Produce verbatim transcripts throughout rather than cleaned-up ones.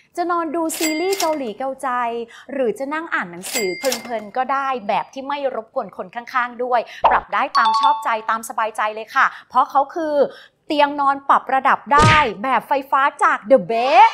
จะนอนดูซีรีส์เกาหลีเกาใจหรือจะนั่งอ่านหนังสือเพลินๆก็ได้แบบที่ไม่รบกวนคนข้างๆด้วยปรับได้ตามชอบใจตามสบายใจเลยค่ะเพราะเขาคือเตียงนอนปรับระดับได้แบบไฟฟ้าจาก The Bed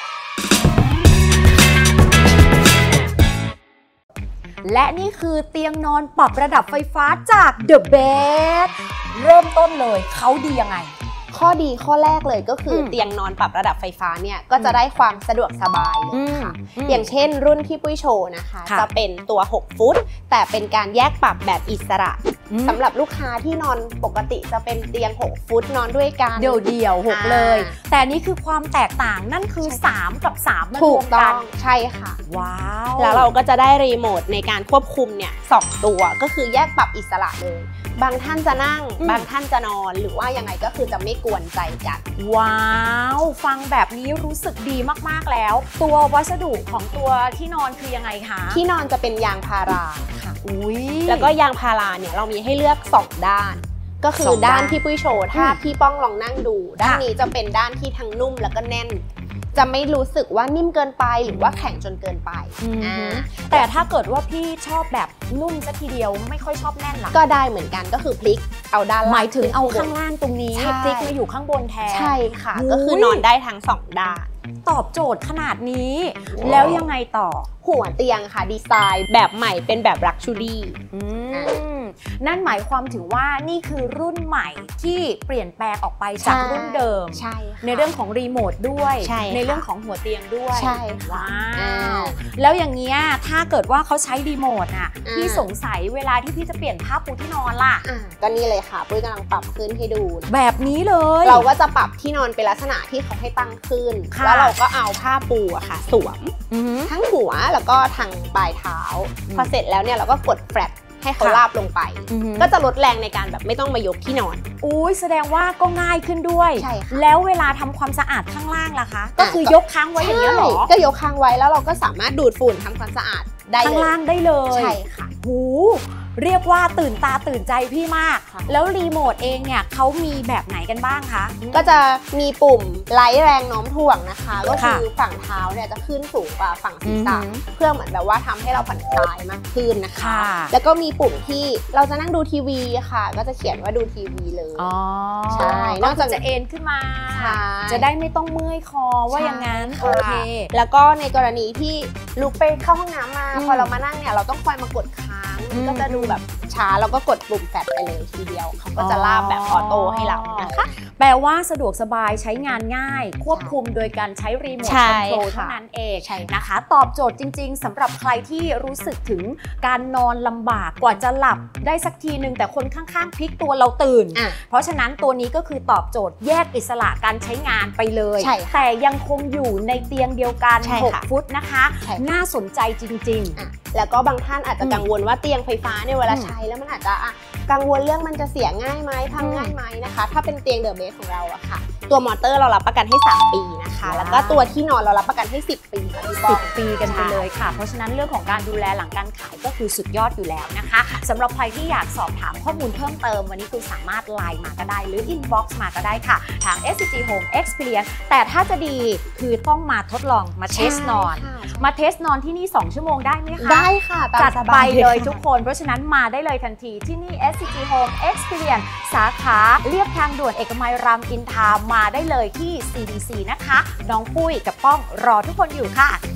และนี่คือเตียงนอนปรับระดับไฟฟ้าจาก The Bed เริ่มต้นเลยเขาดียังไงข้อดีข้อแรกเลยก็คือเตียงนอนปรับระดับไฟฟ้าเนี่ยก็จะได้ความสะดวกสบายเลยค่ะอย่างเช่นรุ่นที่ปุ้ยโชว์นะคะจะเป็นตัวหกฟุตแต่เป็นการแยกปรับแบบอิสระสำหรับลูกค้าที่นอนปกติจะเป็นเตียงหกฟุตนอนด้วยกันเดี่ยวเดี่ยวหกเลยแต่นี่คือความแตกต่างนั่นคือสามกับสามมารวมกันใช่ค่ะว้าวแล้วเราก็จะได้รีโมทในการควบคุมเนี่ยสองตัวก็คือแยกปรับอิสระเลยบางท่านจะนั่งบางท่านจะนอนหรือว่ายังไงก็คือจะไม่กวนใจกันว้าวฟังแบบนี้รู้สึกดีมากๆแล้วตัววัสดุของตัวที่นอนคือยังไงคะที่นอนจะเป็นยางพาราค่ะอุ้ยแล้วก็ยางพาราเนี่ยเรามีให้เลือกสองด้านก็คือด้านที่ปุ้ยโชว์ถ้าพี่ป้องลองนั่งดูด้านนี้จะเป็นด้านที่ทั้งนุ่มแล้วก็แน่นจะไม่รู้สึกว่านิ่มเกินไปหรือว่าแข็งจนเกินไปแต่ถ้าเกิดว่าพี่ชอบแบบนุ่มซะทีเดียวไม่ค่อยชอบแน่นล่ะก็ได้เหมือนกันก็คือพลิกเอาด้านหมายถึงเอาข้างล่างตรงนี้พลิกมาอยู่ข้างบนแทนใช่ค่ะก็คือนอนได้ทั้งสองด้านตอบโจทย์ขนาดนี้แล้วยังไงต่อหัวเตียงค่ะดีไซน์แบบใหม่เป็นแบบลักชัวรี่นั่นหมายความถึงว่านี่คือรุ่นใหม่ที่เปลี่ยนแปลงออกไปจากรุ่นเดิมใช่ในเรื่องของรีโมทด้วยใ, ในเรื่องของหัวเตียงด้วยใช่ว้าวแล้วอย่างเงี้ยถ้าเกิดว่าเขาใช้รีโมทอ่ะพี่สงสัยเวลาที่พี่จะเปลี่ยนผ้าปูที่นอนล่ะก็นี่เลยค่ะปุ้ยกำลังปรับขึ้นให้ดูแบบนี้เลยเราก็จะปรับที่นอนเป็นลักษณะที่เขาให้ตั้งขึ้นแล้วเราก็เอาผ้าปูอะค่ะสวมทั้งหัวแล้วก็ทางปลายเท้าพอเสร็จแล้วเนี่ยเราก็กดแฟลตให้เขาลาบลงไปก็จะลดแรงในการแบบไม่ต้องมายกที่นอนอุ้ยแสดงว่าก็ง่ายขึ้นด้วยใช่แล้วเวลาทำความสะอาดข้างล่างล่ะคะก็คือยกค้างไว้อย่างนี้หรอก็ยกค้างไว้แล้วเราก็สามารถดูดฝุ่นทำความสะอาดได้ข้างล่างได้เลยใช่ค่ะหูเรียกว่าตื่นตาตื่นใจพี่มากแล้วรีโมทเองเนี่ยเขามีแบบไหนกันบ้างคะก็จะมีปุ่มไล่แรงโน้มถ่วงนะคะก็คือฝั่งเท้าเนี่ยจะขึ้นสูงกว่าฝั่งศีรษะเพื่อเหมือนแบบว่าทำให้เราผ่อนคลายมากขึ้นนะคะแล้วก็มีปุ่มที่เราจะนั่งดูทีวีค่ะก็จะเขียนว่าดูทีวีเลยอ๋อใช่นอกจากจะเอนขึ้นมาจะได้ไม่ต้องเมื่อยคอว่าอย่างนั้นโอเคแล้วก็ในกรณีที่ลุกไปเข้าห้องน้ำมาพอเรามานั่งเนี่ยเราต้องคอยมากดค้างก็จะดูแบบช้าแล้วก็กดปุ่มแฟลชไปเลยทีเดียวเขาก็จะลาบแบบออโต้ให้เรานะคะแปลว่าสะดวกสบายใช้งานง่ายควบคุมโดยการใช้รีโมทคอนโทรลเท่านั้นเองนะคะตอบโจทย์จริงๆสำหรับใครที่รู้สึกถึงการนอนลำบากกว่าจะหลับได้สักทีนึงแต่คนข้างๆพลิกตัวเราตื่นเพราะฉะนั้นตัวนี้ก็คือตอบโจทย์แยกอิสระการใช้งานไปเลยแต่ยังคงอยู่ในเตียงเดียวกันหกฟุตนะคะน่าสนใจจริงๆแล้วก็บางท่านอาจจะกังวลว่าเตียงไฟฟ้าเนี่ยเวลาใช้แล้วมันอาจจะกังวลเรื่องมันจะเสียง่ายไหมพังง่ายไหมนะคะถ้าเป็นเตียงเดอะเบสของเราอะค่ะตัวมอเตอร์เรารับประกันให้สามปีนะคะแล้วก็ตัวที่นอนเรารับประกันให้สิบปีสิบปีกันไปเลยค่ะเพราะฉะนั้นเรื่องของการดูแลหลังการขายก็คือสุดยอดอยู่แล้วนะคะสำหรับใครที่อยากสอบถามข้อมูลเพิ่มเติมวันนี้คุณสามารถไลน์มาก็ได้หรือ inbox มาก็ได้ค่ะทาง เอส ซี จี Home Experience แต่ถ้าจะดีคือต้องมาทดลองมาเทสนอนมาเทสนอนที่นี่สองชั่วโมงได้ไหมคะได้ค่ะจัดไปเลยทุกคนเพราะฉะนั้นมาได้เลยทันทีที่นี่ เอส ซี จี Home Experience สาขาเรียบทางด่วนเอกมัยรามอินทรามาได้เลยที่ ซี ดี ซี นะคะน้องปุ้ยกับป้องรอทุกคนอยู่ค่ะ